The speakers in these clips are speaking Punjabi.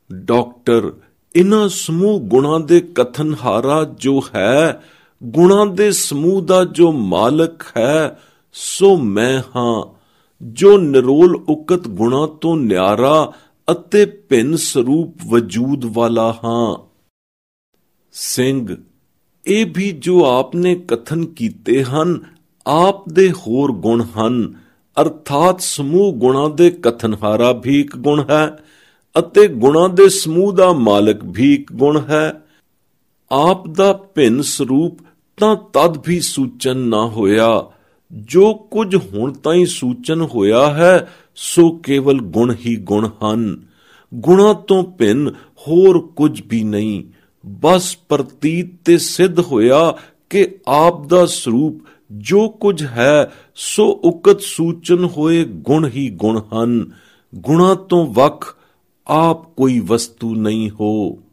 ਡਾਕਟਰ, ਇਨ੍ਹਾਂ ਸਮੂਹ ਗੁਣਾਂ ਦੇ ਕਥਨਹਾਰਾ ਜੋ ਹੈ, ਗੁਣਾਂ ਦੇ ਸਮੂਹ ਦਾ ਜੋ ਮਾਲਕ ਹੈ, ਸੋ ਮੈਂ ਹਾਂ, ਜੋ ਨਿਰੋਲ ਉਕਤ ਗੁਣਾਂ ਤੋਂ ਨਿਆਰਾ ਅਤੇ ਭਿੰਨ ਸਰੂਪ ਵਜੂਦ ਵਾਲਾ ਹਾਂ। ਸਿੰਘ, ਇਹ ਵੀ ਜੋ ਆਪ ਨੇ ਕਥਨ ਕੀਤੇ ਹਨ, ਆਪ ਦੇ ਹੋਰ ਗੁਣ ਹਨ, ਅਰਥਾਤ ਸਮੂਹ ਗੁਣਾਂ ਦੇ ਕਥਨਹਾਰਾ ਵੀ ਇੱਕ ਗੁਣ ਹੈ ਅਤੇ ਗੁਣਾਂ ਦੇ ਸਮੂਹ ਦਾ ਮਾਲਕ ਵੀ ਇੱਕ ਗੁਣ ਹੈ। ਆਪ ਦਾ ਭਿੰਨ ਸਰੂਪ ਤਾਂ ਤਦ ਵੀ ਸੂਚਨ ਨਾ ਹੋਇਆ। ਜੋ ਕੁਝ ਹੁਣ ਤਾਈਂ ਸੂਚਨ ਹੋਇਆ ਹੈ, ਸੋ ਕੇਵਲ ਗੁਣ ਹੀ ਗੁਣ ਹਨ। ਗੁਣਾਂ ਤੋਂ ਭਿੰਨ ਹੋਰ ਕੁਝ ਵੀ ਨਹੀਂ। ਬਸ ਪ੍ਰਤੀਤ ਤੇ ਸਿੱਧ ਹੋਇਆ ਕਿ ਆਪ ਦਾ ਸਰੂਪ ਜੋ ਕੁਝ ਹੈ, ਸੋ ਉਕਤ ਸੂਚਨ ਹੋਏ ਗੁਣ ਹੀ ਗੁਣ ਹਨ। ਗੁਣਾਂ ਤੋਂ ਵੱਖ ਆਪ ਕੋਈ ਵਸਤੂ ਨਹੀਂ ਹੋ।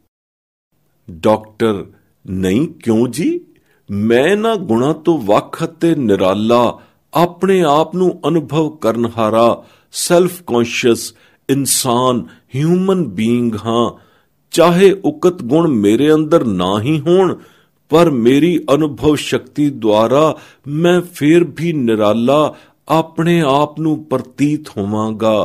ਡਾਕਟਰ, ਨਹੀਂ, ਕਿਉਂ ਜੀ? ਮੈਂ ਇਹਨਾਂ ਗੁਣਾਂ ਤੋਂ ਵੱਖ ਅਤੇ ਨਿਰਾਲਾ, ਆਪਣੇ ਆਪ ਨੂੰ ਅਨੁਭਵ ਕਰਨਹਾਰਾ, ਸੈਲਫ ਕੌਨਸ਼ੀਅਸ ਇਨਸਾਨ, ਹਿਊਮਨ ਬੀਇੰਗ ਹਾਂ। ਚਾਹੇ ਉਕਤ ਗੁਣ ਮੇਰੇ ਅੰਦਰ ਨਾ ਹੀ ਹੋਣ, ਪਰ ਮੇਰੀ ਅਨੁਭਵ ਸ਼ਕਤੀ ਦੁਆਰਾ ਮੈਂ ਫੇਰ ਵੀ ਨਿਰਾਲਾ ਆਪਣੇ ਆਪ ਨੂੰ ਪ੍ਰਤੀਤ ਹੋਵਾਂਗਾ।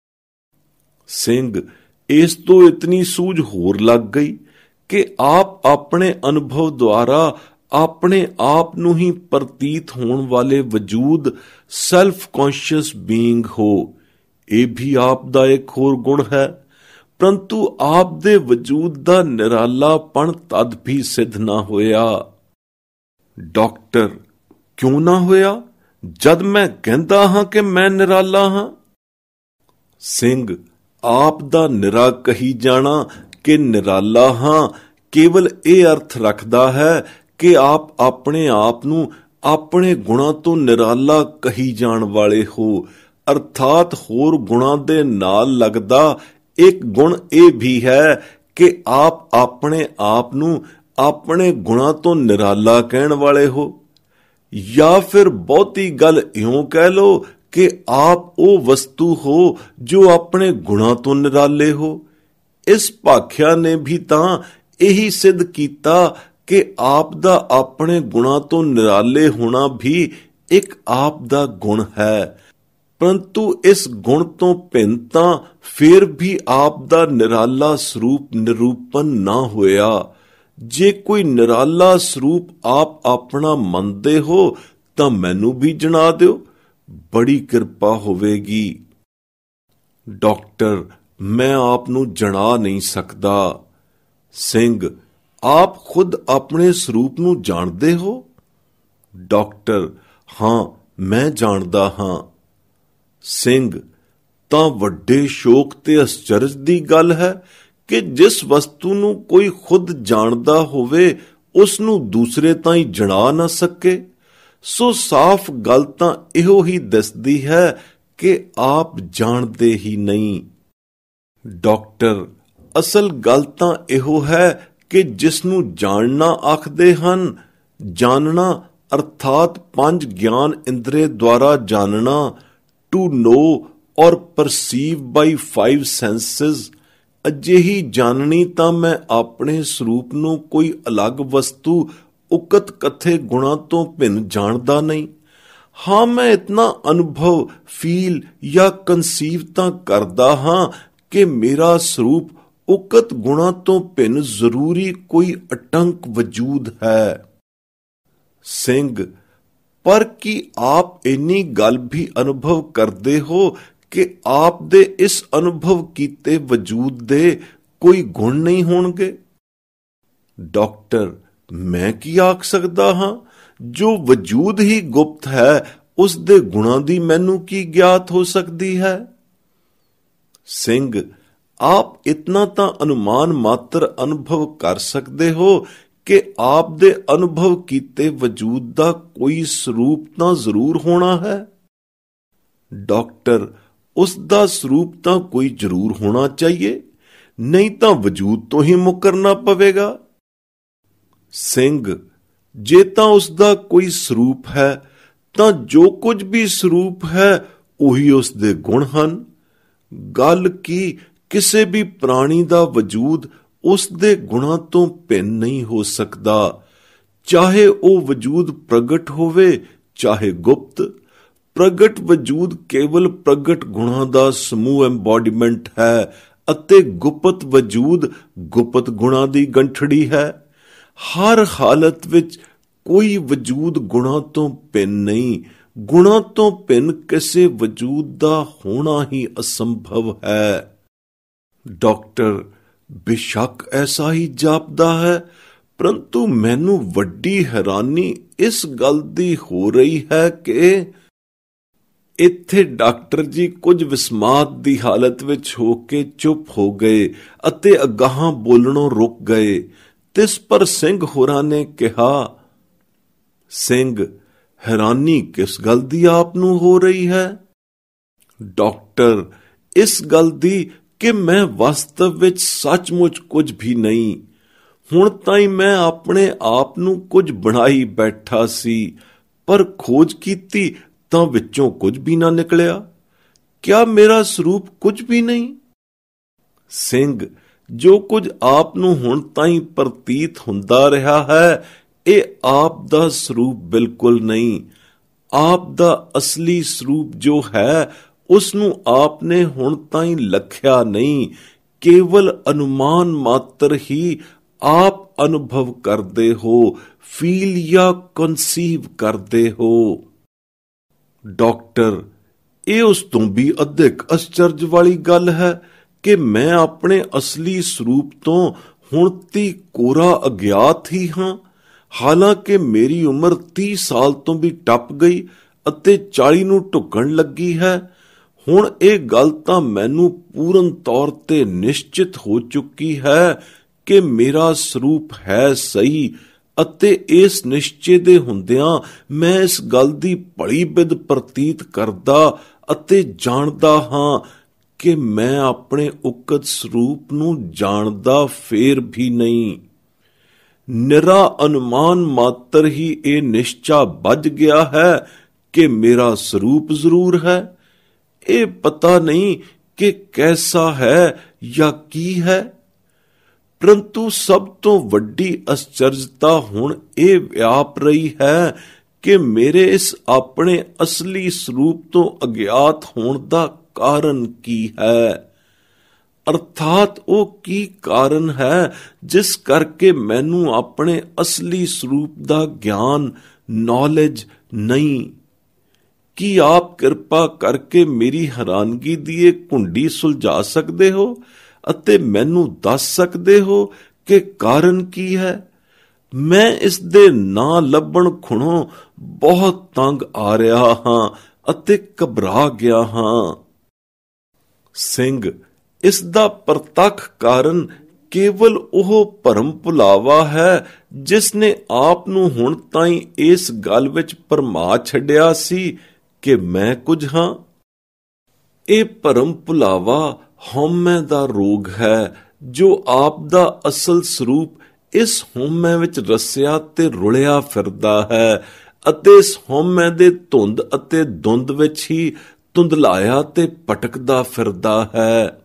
ਸਿੰਘ, ਇਸ ਤੋਂ ਇਤਨੀ ਸੂਝ ਹੋਰ ਲੱਗ ਗਈ ਕਿ ਆਪ ਆਪਣੇ ਅਨੁਭਵ ਦੁਆਰਾ ਆਪਣੇ ਆਪ ਨੂੰ ਹੀ ਪ੍ਰਤੀਤ ਹੋਣ ਵਾਲੇ ਵਜੂਦ, ਸੈਲਫ ਕੌਨਸ਼ੀਅਸ ਬੀਇੰਗ ਹੋ। ਇਹ ਵੀ ਆਪ ਦਾ ਇੱਕ ਹੋਰ ਗੁਣ ਹੈ, ਪਰੰਤੂ ਆਪ ਦੇ ਵਜੂਦ ਦਾ ਨਿਰਾਲਾਪਣ ਤਦ ਵੀ ਸਿੱਧ ਨਾ ਹੋਇਆ। ਡਾਕਟਰ, ਕਿਉਂ ਨਾ ਹੋਇਆ, ਜਦ ਮੈਂ ਕਹਿੰਦਾ ਹਾਂ ਕਿ ਮੈਂ ਨਿਰਾਲਾ ਹਾਂ? ਸਿੰਘ, ਆਪ ਦਾ ਨਿਰਾ ਕਹੀ ਜਾਣਾ ਕਿ ਨਿਰਾਲਾ ਹਾਂ ਕੇਵਲ ਇਹ ਅਰਥ ਰੱਖਦਾ ਹੈ ਕਿ ਆਪ ਆਪਣੇ ਆਪ ਨੂੰ ਆਪਣੇ ਗੁਣਾਂ ਤੋਂ ਨਿਰਾਲਾ ਕਹੀ ਜਾਣ ਵਾਲੇ ਹੋ, ਅਰਥਾਤ ਹੋਰ ਗੁਣਾਂ ਦੇ ਨਾਲ ਲੱਗਦਾ ਇੱਕ ਗੁਣ ਇਹ ਵੀ ਹੈ ਕਿ ਆਪ ਆਪਣੇ ਆਪ ਨੂੰ ਆਪਣੇ ਗੁਣਾਂ ਤੋਂ ਨਿਰਾਲਾ ਕਹਿਣ ਵਾਲੇ ਹੋ। ਜਾਂ ਫਿਰ ਬਹੁਤੀ ਗੱਲ ਇਉਂ ਕਹਿ ਲੋ ਕਿ ਆਪ ਉਹ ਵਸਤੂ ਹੋ ਜੋ ਆਪਣੇ ਗੁਣਾਂ ਤੋਂ ਨਿਰਾਲੇ ਹੋ। ਇਸ ਭਾਖਿਆ ਨੇ ਵੀ ਤਾਂ ਇਹੀ ਸਿੱਧ ਕੀਤਾ ਕਿ ਆਪ ਦਾ ਆਪਣੇ ਗੁਣਾਂ ਤੋਂ ਨਿਰਾਲੇ ਹੋਣਾ ਵੀ ਇੱਕ ਆਪ ਦਾ ਗੁਣ ਹੈ, ਪਰੰਤੂ ਇਸ ਗੁਣ ਤੋਂ ਭਿੰਨ ਤਾਂ ਫਿਰ ਵੀ ਆਪ ਦਾ ਨਿਰਾਲਾ ਸਰੂਪ ਨਿਰੂਪਨ ਨਾ ਹੋਇਆ। ਜੇ ਕੋਈ ਨਿਰਾਲਾ ਸਰੂਪ ਆਪ ਆਪਣਾ ਮੰਨਦੇ ਹੋ ਤਾਂ ਮੈਨੂੰ ਵੀ ਜਣਾ ਦਿਓ, ਬੜੀ ਕਿਰਪਾ ਹੋਵੇਗੀ। ਡਾਕਟਰ, ਮੈਂ ਆਪ ਨੂੰ ਜਣਾ ਨਹੀਂ ਸਕਦਾ। ਸਿੰਘ, ਆਪ ਖੁਦ ਆਪਣੇ ਸਰੂਪ ਨੂੰ ਜਾਣਦੇ ਹੋ? ਡਾਕਟਰ, ਹਾਂ, ਮੈਂ ਜਾਣਦਾ ਹਾਂ। ਸਿੰਘ, ਤਾਂ ਵੱਡੇ ਸ਼ੋਕ ਤੇ ਅਸਚਰਜ ਦੀ ਗੱਲ ਹੈ ਕਿ ਜਿਸ ਵਸਤੂ ਨੂੰ ਕੋਈ ਖੁਦ ਜਾਣਦਾ ਹੋਵੇ, ਉਸ ਨੂੰ ਦੂਸਰੇ ਤਾਈਂ ਜਣਾ ਨਾ ਸਕੇ। ਸੋ ਸਾਫ਼ ਗੱਲ ਤਾਂ ਇਹੋ ਹੀ ਦੱਸਦੀ ਹੈ ਕਿ ਆਪ ਜਾਣਦੇ ਹੀ ਨਹੀਂ। ਡਾਕਟਰ, ਅਸਲ ਗੱਲ ਤਾਂ ਇਹੋ ਹੈ ਕਿ ਜਿਸ ਨੂੰ ਜਾਣਨਾ ਆਖਦੇ ਹਨ, ਜਾਣਨਾ ਅਰਥਾਤ ਪੰਜ ਗਿਆਨ ਇੰਦਰੀ ਦੁਆਰਾ ਜਾਣਨਾ, ਟੂ ਨੋ ਔਰ ਪਰਸੀਵ ਬਾਈ 5 ਸੈਂਸਸ, ਅਜਿਹੀ ਜਾਣਨੀ ਤਾਂ ਮੈਂ ਆਪਣੇ ਸਰੂਪ ਨੂੰ ਕੋਈ ਅਲੱਗ ਵਸਤੂ ਉਕਤ ਕਥੇ ਗੁਣਾਂ ਤੋਂ ਭਿੰਨ ਜਾਣਦਾ ਨਹੀਂ। ਹਾਂ, ਮੈਂ ਇਤਨਾ ਅਨੁਭਵ, ਫੀਲ ਜਾਂ ਕੰਸੀਵ ਤਾਂ ਕਰਦਾ ਹਾਂ ਕਿ ਮੇਰਾ ਸਰੂਪ ਉਕਤ ਗੁਣਾਂ ਤੋਂ ਭਿੰਨ ਜ਼ਰੂਰੀ ਕੋਈ ਅਟੰਕ ਵਜੂਦ ਹੈ। ਸਿੰਘ, ਪਰ ਕੀ ਆਪ ਇੰਨੀ ਗੱਲ ਵੀ ਅਨੁਭਵ ਕਰਦੇ ਹੋ ਕਿ ਆਪ ਦੇ ਇਸ ਅਨੁਭਵ ਕੀਤੇ ਵਜੂਦ ਦੇ ਕੋਈ ਗੁਣ ਨਹੀਂ ਹੋਣਗੇ? ਡਾਕਟਰ, ਮੈਂ ਕੀ ਆਖ ਸਕਦਾ ਹਾਂ? ਜੋ ਵਜੂਦ ਹੀ ਗੁਪਤ ਹੈ, ਉਸ ਦੇ ਗੁਣਾਂ ਦੀ ਮੈਨੂੰ ਕੀ ਗਿਆਤ ਹੋ ਸਕਦੀ ਹੈ? ਸਿੰਘ, ਆਪ ਇਤਨਾ ਤਾਂ ਅਨੁਮਾਨ ਮਾਤਰ ਅਨੁਭਵ ਕਰ ਸਕਦੇ ਹੋ ਕਿ ਆਪ ਦੇ ਅਨੁਭਵ ਕੀਤੇ ਵਜੂਦ ਦਾ ਕੋਈ ਸਰੂਪ ਤਾਂ ਜ਼ਰੂਰ ਹੋਣਾ ਹੈ। ਡਾਕਟਰ, ਉਸ ਦਾ ਸਰੂਪ ਤਾਂ ਕੋਈ ਜ਼ਰੂਰ ਹੋਣਾ ਚਾਹੀਏ, ਨਹੀਂ ਤਾਂ ਵਜੂਦ ਤੋਂ ਹੀ ਮੁਕਰਨਾ ਪਵੇਗਾ। ਸਿੰਘ, ਜੇ ਤਾਂ ਉਸ ਦਾ ਕੋਈ ਸਰੂਪ ਹੈ ਤਾਂ ਜੋ ਕੁਝ ਵੀ ਸਰੂਪ ਹੈ ਉਹੀ ਉਸ ਦੇ ਗੁਣ ਹਨ। ਗੱਲ ਕੀ ਕਿਸੇ ਵੀ ਪ੍ਰਾਣੀ ਦਾ ਵਜੂਦ ਉਸ ਦੇ ਗੁਣਾਂ ਤੋਂ ਭਿੰਨ ਨਹੀਂ ਹੋ ਸਕਦਾ, ਚਾਹੇ ਉਹ ਵਜੂਦ ਪ੍ਰਗਟ ਹੋਵੇ ਚਾਹੇ ਗੁਪਤ। ਪ੍ਰਗਟ ਵਜੂਦ ਕੇਵਲ ਪ੍ਰਗਟ ਗੁਣਾਂ ਦਾ ਸਮੂਹ ਐਮਬੋਡੀਮੈਂਟ ਹੈ ਅਤੇ ਗੁਪਤ ਵਜੂਦ ਗੁਪਤ ਗੁਣਾਂ ਦੀ ਗੰਠੜੀ ਹੈ। ਹਰ ਹਾਲਤ ਵਿੱਚ ਕੋਈ ਵਜੂਦ ਗੁਣਾਂ ਤੋਂ ਭਿੰਨ ਨਹੀਂ। ਗੁਣਾਂ ਤੋਂ ਭਿੰਨ ਕਿਸੇ ਵਜੂਦ ਦਾ ਹੋਣਾ ਹੀ ਅਸੰਭਵ ਹੈ। ਡਾਕਟਰ, ਬੇਸ਼ੱਕ ਐਸਾ ਹੀ ਜਾਪਦਾ ਹੈ, ਪਰੰਤੂ ਮੈਨੂੰ ਵੱਡੀ ਹੈਰਾਨੀ ਇਸ ਗੱਲ ਦੀ ਹੋ ਰਹੀ ਹੈ ਕਿ ਇੱਥੇ ਡਾਕਟਰ ਜੀ ਕੁਝ ਵਿਸਮਾਤ ਦੀ ਹਾਲਤ ਵਿੱਚ ਹੋ ਕੇ ਚੁੱਪ ਹੋ ਗਏ ਅਤੇ ਅਗਾਹਾਂ ਬੋਲਣੋਂ ਰੁਕ ਗਏ। ਤਿਸ ਪਰ ਸਿੰਘ ਹੋਰਾਂ ਨੇ ਕਿਹਾ, ਸਿੰਘ, ਹੈਰਾਨੀ ਕਿਸ ਗੱਲ ਦੀ ਆਪ ਨੂੰ ਹੋ ਰਹੀ ਹੈ? ਡਾਕਟਰ, ਇਸ ਗੱਲ ਦੀ ਕਿ ਮੈਂ ਵਾਸਤਵ ਵਿੱਚ ਸੱਚਮੁੱਚ ਕੁਝ ਵੀ ਨਹੀਂ। ਹੁਣ ਤਾਈਂ ਮੈਂ ਆਪਣੇ ਆਪ ਨੂੰ ਕੁਝ ਬਣਾਈ ਬੈਠਾ ਸੀ, ਪਰ ਖੋਜ ਕੀਤੀ ਤਾਂ ਵਿੱਚੋਂ ਕੁਝ ਵੀ ਨਾ ਨਿਕਲਿਆ। ਕਿਆ ਮੇਰਾ ਸਰੂਪ ਕੁਝ ਵੀ ਨਹੀਂ? ਸਿੰਘ, ਜੋ ਕੁਝ ਆਪ ਨੂੰ ਹੁਣ ਤਾਈਂ ਪ੍ਰਤੀਤ ਹੁੰਦਾ ਰਿਹਾ ਹੈ, ਇਹ ਆਪ ਦਾ ਸਰੂਪ ਬਿਲਕੁਲ ਨਹੀਂ। ਆਪ ਦਾ ਅਸਲੀ ਸਰੂਪ ਜੋ ਹੈ, ਉਸ ਨੂੰ ਆਪ ਨੇ ਹੁਣ ਤਾਈਂ ਲਖਿਆ ਨਹੀਂ, ਕੇਵਲ ਅਨੁਮਾਨ ਮਾਤਰ ਹੀ ਆਪ ਅਨੁਭਵ ਕਰਦੇ ਹੋ, ਫੀਲ ਜਾਂ ਕਨਸੀਵ ਕਰਦੇ ਹੋ। ਡਾਕਟਰ, ਇਹ ਉਸ ਤੋਂ ਵੀ ਅਧਿਕ ਅਚਰਜ ਵਾਲੀ ਗੱਲ ਹੈ ਕਿ ਮੈਂ ਆਪਣੇ ਅਸਲੀ ਸਰੂਪ ਤੋਂ ਹੁਣ ਤੀ ਕੋਰਾ ਅਗਿਆਤ ਹੀ ਹਾਂ, ਹਾਲਾਂਕਿ ਮੇਰੀ ਉਮਰ 30 ਸਾਲ ਤੋਂ ਵੀ ਟੱਪ ਗਈ ਅਤੇ 40 ਨੂੰ ਢੁਕਣ ਲੱਗੀ ਹੈ। ਹੁਣ ਇਹ ਗੱਲ ਤਾਂ ਮੈਨੂੰ ਪੂਰਨ ਤੌਰ ਤੇ ਨਿਸ਼ਚਿਤ ਹੋ ਚੁੱਕੀ ਹੈ ਕਿ ਮੇਰਾ ਸਰੂਪ ਹੈ ਸਹੀ, ਅਤੇ ਇਸ ਨਿਸ਼ਚੇ ਦੇ ਹੁੰਦਿਆਂ ਮੈਂ ਇਸ ਗੱਲ ਦੀ ਭਲੀ ਬਿਧ ਪ੍ਰਤੀਤ ਕਰਦਾ ਅਤੇ ਜਾਣਦਾ ਹਾਂ ਕਿ ਮੈਂ ਆਪਣੇ ਉਕਤ ਸਰੂਪ ਨੂੰ ਜਾਣਦਾ ਫੇਰ ਵੀ ਨਹੀਂ। ਨਿਰਾ ਅਨੁਮਾਨ ਮਾਤਰ ਹੀ ਇਹ ਨਿਸ਼ਚਾ ਬੱਝ ਗਿਆ ਹੈ ਕਿ ਮੇਰਾ ਸਰੂਪ ਜ਼ਰੂਰ ਹੈ। ਇਹ ਪਤਾ ਨਹੀਂ ਕਿ ਕੈਸਾ ਹੈ ਜਾਂ ਕੀ ਹੈ, ਪਰੰਤੂ ਸਭ ਤੋਂ ਵੱਡੀ ਅਚਰਜਤਾ ਹੁਣ ਇਹ ਵਿਆਪ ਰਹੀ ਹੈ ਕਿ ਮੇਰੇ ਇਸ ਆਪਣੇ ਅਸਲੀ ਸਰੂਪ ਤੋਂ ਅਗਿਆਤ ਹੋਣ ਦਾ ਕਾਰਨ ਕੀ ਹੈ, ਅਰਥਾਤ ਉਹ ਕੀ ਕਾਰਨ ਹੈ ਜਿਸ ਕਰਕੇ ਮੈਨੂੰ ਆਪਣੇ ਅਸਲੀ ਸਰੂਪ ਦਾ ਗਿਆਨ, ਨੌਲੇਜ ਨਹੀਂ। ਕੀ ਆਪ ਕਿਰਪਾ ਕਰਕੇ ਮੇਰੀ ਹੈਰਾਨਗੀ ਦੀ ਇਹ ਕੁੰਡੀ ਸੁਲਝਾ ਸਕਦੇ ਹੋ ਅਤੇ ਮੈਨੂੰ ਦੱਸ ਸਕਦੇ ਹੋ ਕਿ ਕਾਰਨ ਕੀ ਹੈ? ਮੈਂ ਇਸ ਦੇ ਨਾਂ ਲੱਭਣ ਖੁਣੋਂ ਬਹੁਤ ਤੰਗ ਆ ਰਿਹਾ ਹਾਂ ਅਤੇ ਘਬਰਾ ਗਿਆ ਹਾਂ। ਸਿੰਘ, ਇਸ ਦਾ ਪ੍ਰਤੱਖ ਕਾਰਨ ਕੇਵਲ ਉਹ ਭਰਮ ਭੁਲਾਵਾ ਹੈ ਜਿਸ ਨੇ ਆਪ ਨੂੰ ਹੁਣ ਤਾਈਂ ਇਸ ਗੱਲ ਵਿੱਚ ਭਰਮਾ ਛੱਡਿਆ ਸੀ ਕਿ ਮੈਂ ਕੁਝ ਹਾਂ। ਇਹ ਭਰਮ ਭੁਲਾਵਾ ਹਉਮੈ ਦਾ ਰੋਗ ਹੈ ਜੋ ਆਪ ਦਾ ਅਸਲ ਸਰੂਪ ਇਸ ਹਉਮੈ ਵਿੱਚ ਰਸਿਆ ਤੇ ਰੁਲਿਆ ਫਿਰਦਾ ਹੈ ਅਤੇ ਇਸ ਹਉਮੈ ਦੇ ਧੁੰਦ ਅਤੇ ਧੁੰਦ ਵਿੱਚ ਹੀ ਧੁੰਦਲਾਇਆ ਤੇ ਭਟਕਦਾ ਫਿਰਦਾ ਹੈ।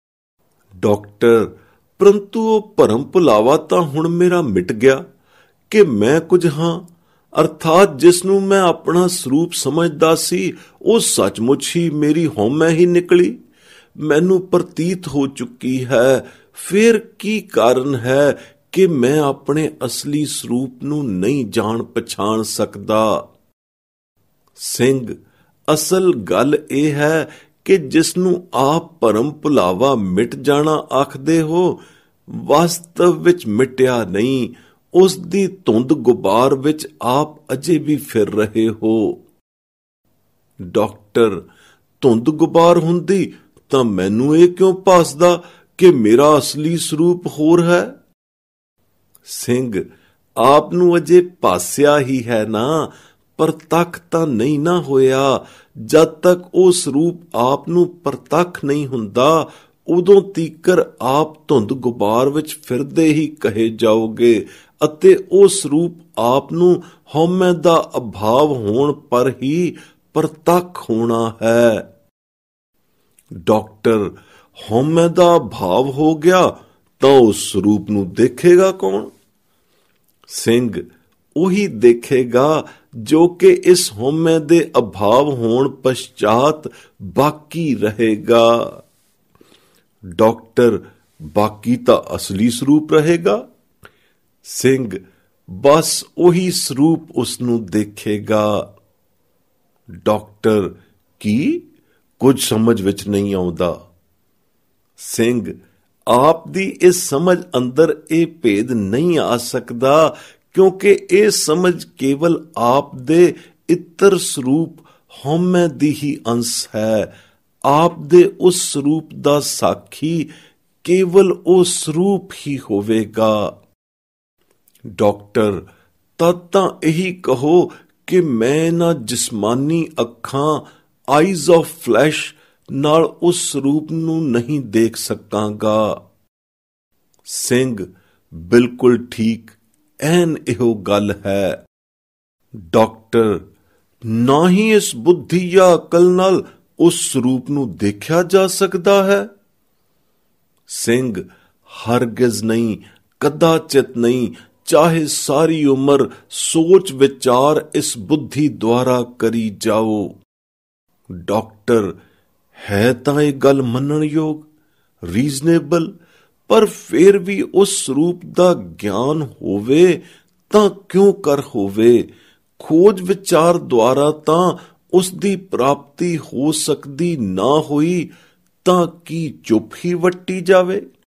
ਡਾਕਟਰ, ਪਰੰਤੂ ਉਹ ਭਰਮ ਭੁਲਾਵਾ ਤਾਂ ਹੁਣ ਮੇਰਾ ਮਿਟ ਗਿਆ ਕਿ ਮੈਂ ਕੁਝ ਹਾਂ, ਅਰਥਾਤ ਜਿਸ ਨੂੰ ਮੈਂ ਆਪਣਾ ਸਰੂਪ ਸਮਝਦਾ ਸੀ ਉਹ ਸੱਚਮੁੱਚ ਹੀ ਮੇਰੀ ਹਉਮੈ ਹੀ ਨਿਕਲੀ। ਮੈਨੂੰ ਪ੍ਰਤੀਤ ਹੋ ਚੁੱਕੀ ਹੈ। ਫਿਰ ਕੀ ਕਾਰਨ ਹੈ ਕਿ ਮੈਂ ਆਪਣੇ ਅਸਲੀ ਸਰੂਪ ਨੂੰ ਨਹੀਂ ਜਾਣ ਪਛਾਣ ਸਕਦਾ? ਸਿੰਘ, ਅਸਲ ਗੱਲ ਇਹ ਹੈ ਕਿ ਜਿਸ ਨੂੰ ਆਪ ਭਰਮ ਭੁਲਾਵਾ ਮਿਟ ਜਾਣਾ ਆਖਦੇ ਹੋ, ਵਾਸਤਵ ਵਿੱਚ ਮਿਟਿਆ ਨਹੀਂ। ਉਸ ਦੀ ਧੁੰਦ ਗੁਬਾਰ ਵਿੱਚ ਆਪ ਅਜੇ ਵੀ ਫਿਰ ਰਹੇ ਹੋ। ਡਾਕਟਰ, ਧੁੰਦ ਗੁਬਾਰ ਹੁੰਦੀ ਤਾਂ ਮੈਨੂੰ ਇਹ ਕਿਉਂ ਭਾਸਦਾ ਕਿ ਮੇਰਾ ਅਸਲੀ ਸਰੂਪ ਹੋਰ ਹੈ? ਸਿੰਘ, ਆਪ ਨੂੰ ਅਜੇ ਭਾਸਿਆ ਹੀ ਹੈ ਨਾ, ਪ੍ਰਤੱਖ ਤਾਂ ਨਹੀਂ ਨਾ ਹੋਇਆ। ਜਦ ਤੱਕ ਉਹ ਸਰੂਪ ਆਪ ਨੂੰ ਪ੍ਰਤੱਖ ਨਹੀਂ ਹੁੰਦਾ, ਉਦੋਂ ਤੀਕਰ ਆਪ ਧੁੰਦ ਗੁਬਾਰ ਵਿੱਚ ਫਿਰਦੇ ਹੀ ਕਹੇ ਜਾਓਗੇ ਅਤੇ ਉਹ ਸਰੂਪ ਆਪ ਨੂੰ ਹਉਮੈ ਦਾ ਅਭਾਵ ਹੋਣ ਪਰ ਹੀ ਪ੍ਰਤੱਖ ਹੋਣਾ ਹੈ। ਡਾਕਟਰ, ਹਉਮੈ ਦਾ ਭਾਵ ਹੋ ਗਿਆ ਤਾਂ ਉਸ ਸਰੂਪ ਨੂੰ ਦੇਖੇਗਾ ਕੌਣ? ਸਿੰਘ ਉਹੀ ਦੇਖੇਗਾ ਜੋ ਕਿ ਇਸ ਹਉਮੈ ਦੇ ਅਭਾਵ ਹੋਣ ਪਛਾਤ ਬਾਕੀ ਰਹੇਗਾ। ਡਾਕਟਰ ਬਾਕੀ ਤਾਂ ਅਸਲੀ ਸਰੂਪ ਰਹੇਗਾ। ਸਿੰਘ ਬਸ ਉਹੀ ਸਰੂਪ ਉਸ ਨੂੰ ਦੇਖੇਗਾ। ਡਾਕਟਰ ਕੀ ਕੁਝ ਸਮਝ ਵਿੱਚ ਨਹੀਂ ਆਉਂਦਾ। ਸਿੰਘ ਆਪ ਦੀ ਇਸ ਸਮਝ ਅੰਦਰ ਇਹ ਭੇਦ ਨਹੀਂ ਆ ਸਕਦਾ, ਕਿਉਂਕਿ ਇਹ ਸਮਝ ਕੇਵਲ ਆਪ ਦੇ ਇਤਰ ਸਰੂਪ ਹਉਮੈ ਦੀ ਹੀ ਅੰਸ਼ ਹੈ। ਆਪ ਦੇ ਉਸ ਸਰੂਪ ਦਾ ਸਾਖੀ ਕੇਵਲ ਉਹ ਸਰੂਪ ਹੀ ਹੋਵੇਗਾ। ਡਾਕਟਰ ਤਦ ਤਾਂ ਇਹੀ ਕਹੋ ਕਿ ਮੈਂ ਇਹਨਾਂ ਜਿਸਮਾਨੀ ਅੱਖਾਂ ਆਈਜ਼ ਆਫ ਫਲੈਸ਼ ਨਾਲ ਉਸ ਸਰੂਪ ਨੂੰ ਨਹੀਂ ਦੇਖ ਸਕਾਂਗਾ। ਸਿੰਘ ਬਿਲਕੁਲ ਠੀਕ, ਐਨ ਇਹੋ ਗੱਲ ਹੈ। ਡਾਕਟਰ ਨਾ ਹੀ ਇਸ ਬੁੱਧੀ ਜਾਂ ਅਕਲ ਨਾਲ ਉਸ ਸਰੂਪ ਨੂੰ ਦੇਖਿਆ ਜਾ ਸਕਦਾ ਹੈ। ਸਿੰਘ ਹਰਗਿਜ਼ ਨਹੀਂ, ਕਦਾਚਿਤ ਨਹੀਂ, ਚਾਹੇ ਸਾਰੀ ਉਮਰ ਸੋਚ ਵਿਚਾਰ ਇਸ ਬੁੱਧੀ ਦੁਆਰਾ ਕਰੀ ਜਾਓ। ਡਾਕਟਰ ਹੈ ਤਾਂ ਇਹ ਗੱਲ ਮੰਨਣਯੋਗ, ਰੀਜ਼ਨੇਬਲ, ਪਰ ਫਿਰ ਵੀ ਉਸ ਸਰੂਪ ਦਾ ਗਿਆਨ ਹੋਵੇ ਤਾਂ ਕਿਉਂ ਕਰ ਹੋਵੇ? ਖੋਜ ਵਿਚਾਰ ਦੁਆਰਾ ਤਾਂ ਉਸ ਦੀ ਪ੍ਰਾਪਤੀ ਹੋ ਸਕਦੀ ਨਾ ਹੋਈ ਤਾਂ ਕੀ ਚੁੱਪ ਹੀ ਵੱਟੀ ਜਾਵੇ?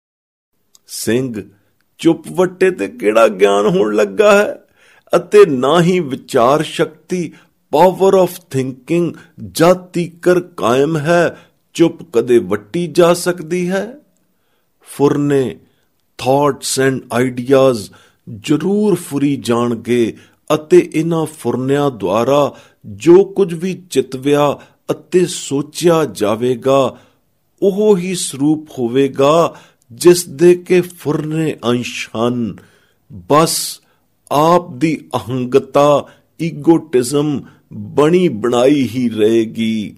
ਸਿੰਘ ਚੁੱਪ ਵੱਟੇ ਤੇ ਕਿਹੜਾ ਗਿਆਨ ਹੋਣ ਲੱਗਾ ਹੈ, ਅਤੇ ਨਾ ਹੀ ਵਿਚਾਰ ਸ਼ਕਤੀ, ਪਾਵਰ ਆਫ ਥਿੰਕਿੰਗ ਜਦ ਤੀਕਰ ਕਾਇਮ ਹੈ ਚੁੱਪ ਕਦੇ ਵੱਟੀ ਜਾ ਸਕਦੀ ਹੈ। ਫੁਰਨੇ, ਥਾਟਸ ਐਂਡ ਆਈਡੀਆਜ਼ ਜ਼ਰੂਰ ਫੁਰੀ ਜਾਣਗੇ, ਅਤੇ ਇਹਨਾਂ ਫੁਰਨਿਆਂ ਦੁਆਰਾ ਜੋ ਕੁਝ ਵੀ ਚਿਤਵਿਆ ਅਤੇ ਸੋਚਿਆ ਜਾਵੇਗਾ ਉਹ ਹੀ ਸਰੂਪ ਹੋਵੇਗਾ ਜਿਸ ਦੇ ਕਿ ਫੁਰਨੇ ਅੰਸ਼ ਹਨ। ਬਸ ਆਪ ਦੀ ਅਹੰਗਤਾ, ਈਗੋਟਿਜ਼ਮ ਬਣੀ ਬਣਾਈ ਹੀ ਰਹੇਗੀ।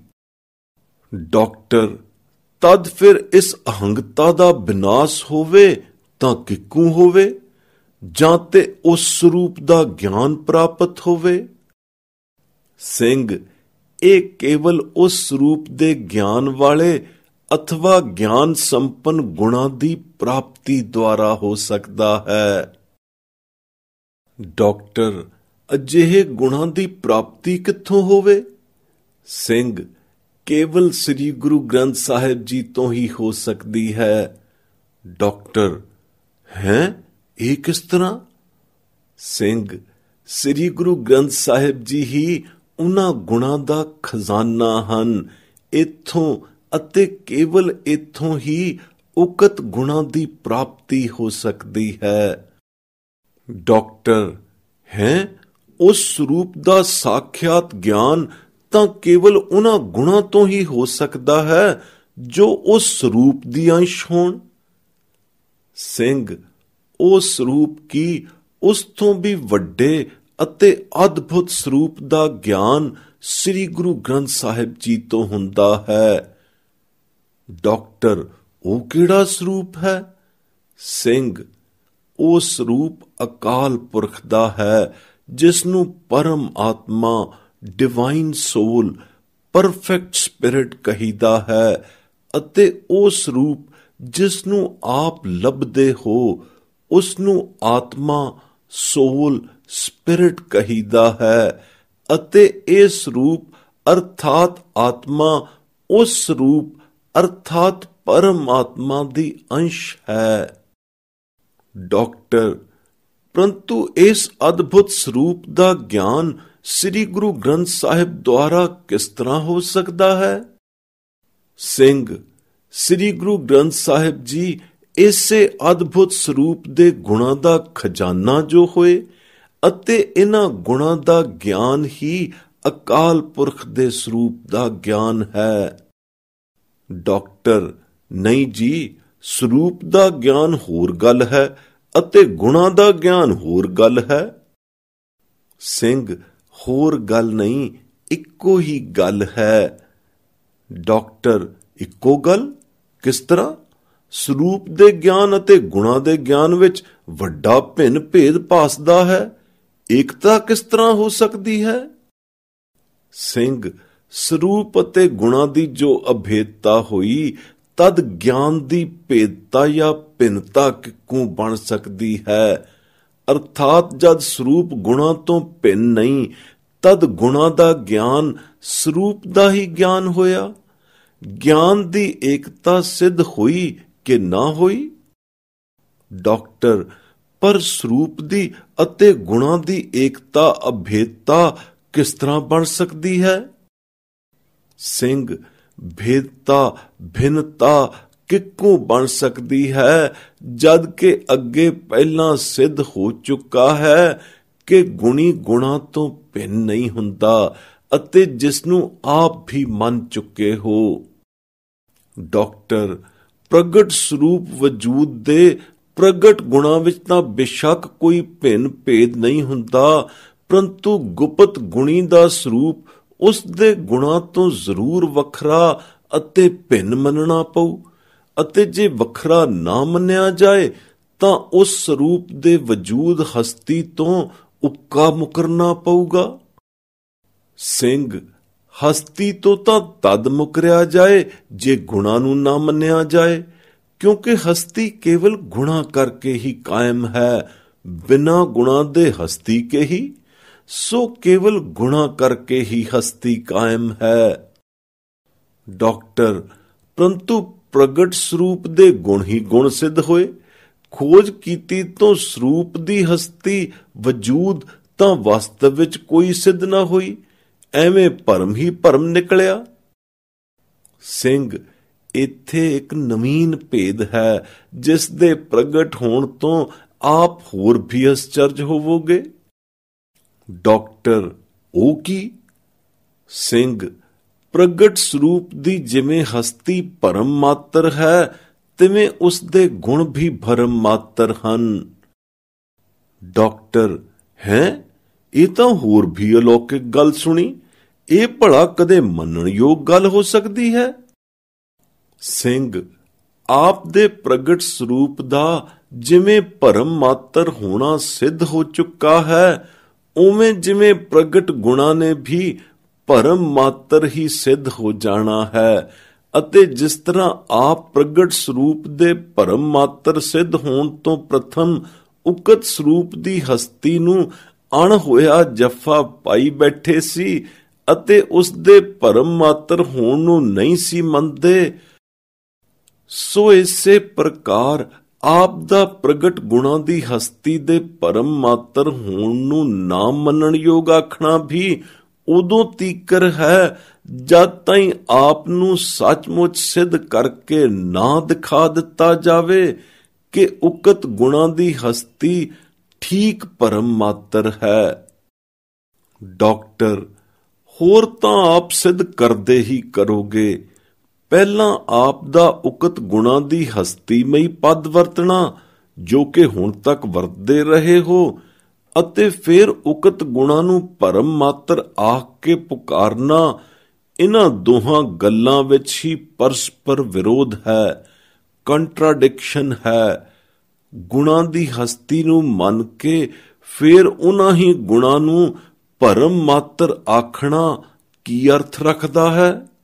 ਡਾਕਟਰ ਤਦ ਫਿਰ ਇਸ ਅਹੰਗਤਾ ਦਾ ਵਿਨਾਸ਼ ਹੋਵੇ ਤਾਂ ਕਿੱਕੂ ਹੋਵੇ, ਜਾਂ ਤੇ ਉਸ ਸਰੂਪ ਦਾ ਗਿਆਨ ਪ੍ਰਾਪਤ ਹੋਵੇ। ਸਿੰਘ ਇਹ ਕੇਵਲ ਉਸ ਸਰੂਪ ਦੇ ਗਿਆਨ ਵਾਲੇ ਅਥਵਾ ਗਿਆਨ ਸੰਪੰਨ ਗੁਣਾਂ ਦੀ ਪ੍ਰਾਪਤੀ ਦੁਆਰਾ ਹੋ ਸਕਦਾ ਹੈ। ਡਾਕਟਰ ਅਜਿਹੇ ਗੁਣਾਂ ਦੀ ਪ੍ਰਾਪਤੀ ਕਿੱਥੋਂ ਹੋਵੇ? ਸਿੰਘ ਕੇਵਲ ਸ੍ਰੀ ਗੁਰੂ ਗ੍ਰੰਥ ਸਾਹਿਬ ਜੀ ਤੋਂ ਹੀ ਹੋ ਸਕਦੀ ਹੈ। ਡਾਕਟਰ ਹੈ, ਇਹ ਕਿਸ ਤਰ੍ਹਾਂ? ਸਿੰਘ ਸ੍ਰੀ ਗੁਰੂ ਗ੍ਰੰਥ ਸਾਹਿਬ ਜੀ ਹੀ ਉਹਨਾਂ ਗੁਣਾਂ ਦਾ ਖਜ਼ਾਨਾ ਹਨ। ਇੱਥੋਂ ਅਤੇ ਕੇਵਲ ਇੱਥੋਂ ਹੀ ਉਕਤ ਗੁਣਾਂ ਦੀ ਪ੍ਰਾਪਤੀ ਹੋ ਸਕਦੀ ਹੈ। ਡਾਕਟਰ ਹੈ, ਉਸ ਸਰੂਪ ਦਾ ਸਾਖਿਆਤ ਗਿਆਨ ਤਾਂ ਕੇਵਲ ਉਹਨਾਂ ਗੁਣਾਂ ਤੋਂ ਹੀ ਹੋ ਸਕਦਾ ਹੈ ਜੋ ਉਸ ਸਰੂਪ ਦੀ ਅੰਸ਼ ਹੋਣ। ਸਿੰਘ ਉਹ ਸਰੂਪ ਕੀ ਉਸ ਤੋਂ ਵੀ ਵੱਡੇ ਅਤੇ ਅਦਭੁਤ ਸਰੂਪ ਦਾ ਗਿਆਨ ਸ੍ਰੀ ਗੁਰੂ ਗ੍ਰੰਥ ਸਾਹਿਬ ਜੀ ਤੋਂ ਹੁੰਦਾ ਹੈ। ਡਾਕਟਰ ਉਹ ਕਿਹੜਾ ਸਰੂਪ ਹੈ? ਸਿੰਘ ਉਹ ਸਰੂਪ ਅਕਾਲ ਪੁਰਖ ਦਾ ਹੈ, ਜਿਸ ਨੂੰ ਪਰਮ ਆਤਮਾ, ਡਿਵਾਈਨ ਸੋਲ, ਪਰਫੈਕਟ ਸਪਿਰਿਟ ਕਹੀਦਾ ਹੈ, ਅਤੇ ਉਹ ਸਰੂਪ ਜਿਸ ਨੂੰ ਆਪ ਲੱਭਦੇ ਹੋ ਉਸ ਨੂੰ ਆਤਮਾ, ਸੋਲ, ਸਪਿਰਿਟ ਕਹੀਦਾ ਹੈ, ਅਤੇ ਇਹ ਸਰੂਪ ਅਰਥਾਤ ਆਤਮਾ ਉਸ ਸਰੂਪ ਅਰਥਾਤ ਪਰਮਾਤਮਾ ਦੀ ਅੰਸ਼ ਹੈ। ਡਾਕਟਰ ਪਰੰਤੂ ਇਸ ਅਦਭੁਤ ਸਰੂਪ ਦਾ ਗਿਆਨ ਸ੍ਰੀ ਗੁਰੂ ਗ੍ਰੰਥ ਸਾਹਿਬ ਦੁਆਰਾ ਕਿਸ ਤਰ੍ਹਾਂ ਹੋ ਸਕਦਾ ਹੈ? ਸਿੰਘ ਸ੍ਰੀ ਗੁਰੂ ਗ੍ਰੰਥ ਸਾਹਿਬ ਜੀ ਇਸੇ ਅਦਭੁਤ ਸਰੂਪ ਦੇ ਗੁਣਾਂ ਦਾ ਖਜ਼ਾਨਾ ਜੋ ਹੋਏ, ਅਤੇ ਇਹਨਾਂ ਗੁਣਾਂ ਦਾ ਗਿਆਨ ਹੀ ਅਕਾਲ ਪੁਰਖ ਦੇ ਸਰੂਪ ਦਾ ਗਿਆਨ ਹੈ। ਡਾਕਟਰ ਨਹੀਂ ਜੀ, ਸਰੂਪ ਦਾ ਗਿਆਨ ਹੋਰ ਗੱਲ ਹੈ ਅਤੇ ਗੁਣਾਂ ਦਾ ਗਿਆਨ ਹੋਰ ਗੱਲ ਹੈ। ਸਿੰਘ ਹੋਰ ਗੱਲ ਨਹੀਂ, ਇੱਕੋ ਹੀ ਗੱਲ ਹੈ। ਡਾਕਟਰ ਇੱਕੋ ਗੱਲ? ਕਿਸ ਤਰ੍ਹਾਂ? ਸਰੂਪ ਦੇ ਗਿਆਨ ਅਤੇ ਗੁਣਾਂ ਦੇ ਗਿਆਨ ਵਿੱਚ ਵੱਡਾ ਭਿੰਨ ਭੇਦ ਭਾਸਦਾ ਹੈ। ਏਕਤਾ ਕਿਸ ਤਰ੍ਹਾਂ ਹੋ ਸਕਦੀ ਹੈ? ਸਿੰਘ, ਸਰੂਪ ਅਤੇ ਗੁਣਾਂ ਦੀ ਜੋ ਅਭੇਦਤਾ ਹੋਈ, ਤਦ ਗਿਆਨ ਦੀ ਭੇਦਤਾ ਜਾਂ ਭਿੰਨਤਾ ਕਿੱਕੂ ਬਣ ਸਕਦੀ ਹੈ? ਅਰਥਾਤ ਜਦ ਸਰੂਪ ਗੁਣਾਂ ਤੋਂ ਭਿੰਨ ਨਹੀਂ, ਤਦ ਗੁਣਾਂ ਦਾ ਗਿਆਨ ਸਰੂਪ ਦਾ ਹੀ ਗਿਆਨ ਹੋਇਆ। ਗਿਆਨ ਦੀ ਏਕਤਾ ਸਿੱਧ ਹੋਈ ਕਿ ਨਾ ਹੋਈ? ਡਾਕਟਰ, ਪਰ ਸਰੂਪ ਦੀ ਅਤੇ ਗੁਣਾਂ ਦੀ ਏਕਤਾ ਅਭੇਦਤਾ ਕਿਸ ਤਰ੍ਹਾਂ ਬਣ ਸਕਦੀ ਹੈ? ਸਿੰਘ, ਭੇਦਤਾ ਭਿੰਨਤਾ ਕਿੱਕੂ ਬਣ ਸਕਦੀ ਹੈ ਜਦ ਕਿ ਅੱਗੇ ਪਹਿਲਾਂ ਸਿੱਧ ਹੋ ਚੁੱਕਾ ਹੈ ਕਿ ਗੁਣੀ ਗੁਣਾਂ ਤੋਂ ਭਿੰਨ ਨਹੀਂ ਹੁੰਦਾ ਅਤੇ ਜਿਸ ਨੂੰ ਆਪ ਵੀ ਮੰਨ ਚੁੱਕੇ ਹੋ। ਡਾਕਟਰ, ਪ੍ਰਗਟ ਸਰੂਪ ਵਜੂਦ ਦੇ ਪ੍ਰਗਟ ਗੁਣਾਂ ਵਿੱਚ ਤਾਂ ਬੇਸ਼ੱਕ ਕੋਈ ਭਿੰਨ ਭੇਦ ਨਹੀਂ ਹੁੰਦਾ, ਪਰੰਤੂ ਗੁਪਤ ਗੁਣੀ ਦਾ ਸਰੂਪ ਉਸ ਦੇ ਗੁਣਾਂ ਤੋਂ ਜ਼ਰੂਰ ਵੱਖਰਾ ਅਤੇ ਭਿੰਨ ਮੰਨਣਾ ਪਊ, ਅਤੇ ਜੇ ਵੱਖਰਾ ਨਾ ਮੰਨਿਆ ਜਾਏ ਤਾਂ ਉਸ ਸਰੂਪ ਦੇ ਵਜੂਦ ਹਸਤੀ ਤੋਂ ਉੱਕਾ ਮੁਕਰਨਾ ਪਊਗਾ। ਸਿੰਘ, ਹਸਤੀ ਤੋਂ ਤਾਂ ਤਦ ਮੁਕਰਿਆ ਜਾਏ ਜੇ ਗੁਣਾਂ ਨੂੰ ਨਾ ਮੰਨਿਆ ਜਾਏ, ਕਿਉਂਕਿ ਹਸਤੀ ਕੇਵਲ ਗੁਣਾਂ ਕਰਕੇ ਹੀ ਕਾਇਮ ਹੈ। ਬਿਨਾਂ ਗੁਣਾਂ ਦੇ ਹਸਤੀ ਕਹੀ, ਸੋ ਕੇਵਲ ਗੁਣਾਂ ਕਰਕੇ ਹੀ ਹਸਤੀ ਕਾਇਮ ਹੈ। ਡਾਕਟਰ, ਪਰੰਤੂ ਪ੍ਰਗਟ ਸਰੂਪ ਦੇ ਗੁਣ ਹੀ ਗੁਣ ਸਿੱਧ ਹੋਏ। ਖੋਜ ਕੀਤੀ ਤੋਂ ਸਰੂਪ ਦੀ ਹਸਤੀ ਵਜੂਦ ਤਾਂ ਵਾਸਤਵ ਵਿੱਚ ਕੋਈ ਸਿੱਧ ਨਾ ਹੋਈ, ਐਵੇਂ ਭਰਮ ਹੀ ਭਰਮ ਨਿਕਲਿਆ। ਸਿੰਘ, ਇੱਥੇ ਇੱਕ ਨਵੀਨ ਭੇਦ ਹੈ ਜਿਸ ਦੇ ਪ੍ਰਗਟ ਹੋਣ ਤੋਂ ਆਪ ਹੋਰ ਵੀ ਅਸਚਰਜ ਹੋਵੋਗੇ। ਡਾਕਟਰ, ਉਹ ਕੀ? ਸਿੰਘ, ਪ੍ਰਗਟ ਸਰੂਪ ਦੀ ਜਿਵੇਂ ਹਸਤੀ ਭਰਮ ਮਾਤਰ ਹੈ, ਤਿਵੇਂ ਉਸ ਦੇ ਗੁਣ ਵੀ ਭਰਮ ਮਾਤਰ ਹਨ। ਡਾਕਟਰ, ਹੈ? ਇਹ ਤਾਂ ਹੋਰ ਵੀ ਅਲੌਕਿਕ ਗੱਲ ਸੁਣੀ। ਇਹ ਭਲਾ ਕਦੇ ਮੰਨਣਯੋਗ ਗੱਲ ਹੋ ਸਕਦੀ ਹੈ? ਸਿੰਘ, ਆਪ ਦੇ ਪ੍ਰਗਟ ਸਰੂਪ ਦਾ ਜਿਵੇਂ ਭਰਮ ਮਾਤਰ ਹੋਣਾ ਸਿੱਧ ਹੋ ਚੁੱਕਾ ਹੈ, ਉਵੇਂ ਜਿਵੇਂ ਪ੍ਰਗਟ ਗੁਣਾਂ ਨੇ ਵੀ ਭਰਮ ਮਾਤਰ ਹੀ ਸਿੱਧ ਹੋ ਜਾਣਾ ਹੈ, ਅਤੇ ਜਿਸ ਤਰ੍ਹਾਂ ਆਪ ਪ੍ਰਗਟ ਸਰੂਪ ਦੇ ਭਰਮ ਮਾਤਰ ਸਿੱਧ ਹੋਣ ਤੋਂ ਪ੍ਰਥਮ ਉਕਤ ਸਰੂਪ ਦੀ ਹਸਤੀ ਨੂੰ ਅਣ ਹੋਇਆ ਜੱਫਾ ਪਾਈ ਬੈਠੇ ਸੀ ਅਤੇ ਉਸ ਦੇ ਭਰਮ ਮਾਤਰ ਹੋਣ ਨੂੰ ਨਹੀਂ ਸੀ ਮੰਨਦੇ, ਸੋ ਇਸੇ ਪ੍ਰਕਾਰ ਆਪ ਦਾ ਪ੍ਰਗਟ ਗੁਣਾਂ ਦੀ ਹਸਤੀ ਦੇ ਭਰਮ ਮਾਤਰ ਹੋਣ ਨੂੰ ਨਾ ਮੰਨਣਯੋਗ ਆਖਣਾ ਵੀ ਉਦੋਂ ਤੀਕਰ ਹੈ ਜਦ ਤਾਈਂ ਆਪ ਨੂੰ ਸੱਚਮੁੱਚ ਸਿੱਧ ਕਰਕੇ ਨਾ ਦਿਖਾ ਦਿੱਤਾ ਜਾਵੇ ਕਿ ਉਕਤ ਗੁਣਾਂ ਦੀ ਹਸਤੀ ਠੀਕ ਭਰਮ ਮਾਤਰ ਹੈ। ਡਾਕਟਰ, ਹੋਰ ਤਾਂ ਆਪ ਸਿੱਧ ਕਰਦੇ ਹੀ ਕਰੋਗੇ। ਪਹਿਲਾਂ ਆਪ ਦਾ ਉਕਤ ਗੁਣਾਂ ਦੀ ਹਸਤੀਮਈ ਪਦ ਵਰਤਣਾ ਜੋ ਕਿ ਹੁਣ ਤੱਕ ਵਰਤਦੇ ਰਹੇ ਹੋ, ਅਤੇ ਫਿਰ ਉਕਤ ਗੁਣਾਂ ਨੂੰ ਭਰਮ ਮਾਤਰ ਆਖ ਕੇ ਪੁਕਾਰਨਾ, ਇਹਨਾਂ ਦੋਹਾਂ ਗੱਲਾਂ ਵਿੱਚ ਹੀ ਪਰਸਪਰ ਵਿਰੋਧ ਹੈ, ਕੰਟਰਾਡਿਕਸ਼ਨ ਹੈ। ਗੁਣਾਂ ਦੀ ਹਸਤੀ ਨੂੰ ਮੰਨ ਕੇ ਫਿਰ ਉਹਨਾਂ ਹੀ ਗੁਣਾਂ ਨੂੰ ਭਰਮ ਮਾਤਰ ਆਖਣਾ ਕੀ ਅਰਥ ਰੱਖਦਾ ਹੈ?